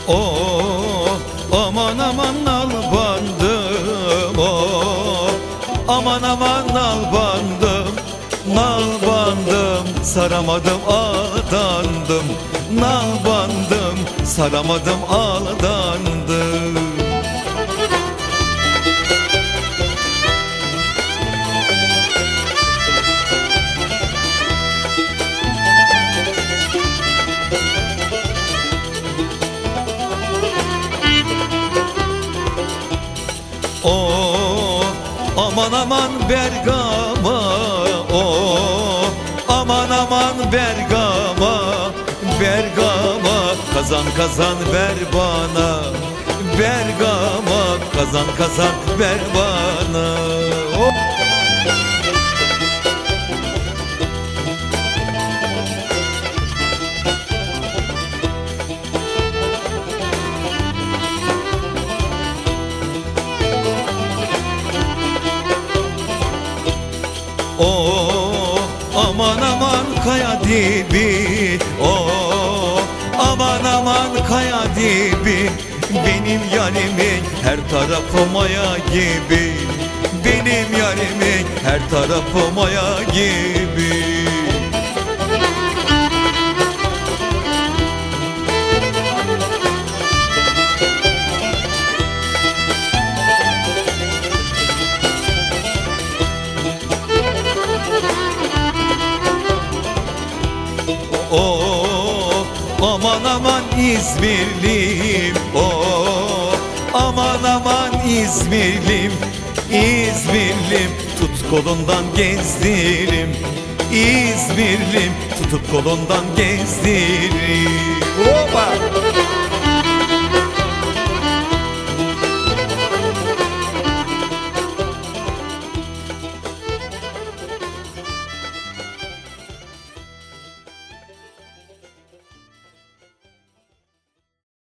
Oh, aman aman nal bandım, oh, aman aman nal bandım, nal bandım, saramadım aldandım, nal bandım, saramadım aldandım. Oh, aman aman Bergama, oh, aman aman Bergama, Bergama, kazan kazan ver bana, Bergama, kazan kazan ver bana. Oh. Oh, aman aman kaya dibi, oh, aman aman kaya dibi, benim yarimin her tarafı maya gibi, benim yarimin her tarafı maya gibi. Oh, aman aman İzmirliyim, oh, aman aman İzmirliyim, İzmirlim, tut kolundan gezdirim, İzmirlim, tutup kolundan gezdirim. Oba!